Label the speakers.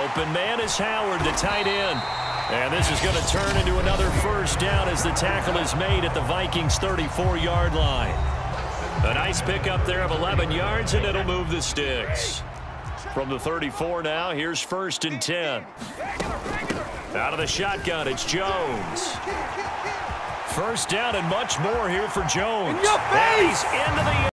Speaker 1: open man is Howard, the tight end. And this is going to turn into another first down as the tackle is made at the Vikings' 34-yard line. A nice pickup there of 11 yards, and it'll move the sticks. From the 34 now, here's 1st and 10. Out of the shotgun, it's Jones. First down and much more here for Jones.
Speaker 2: In your face!
Speaker 1: And he's into the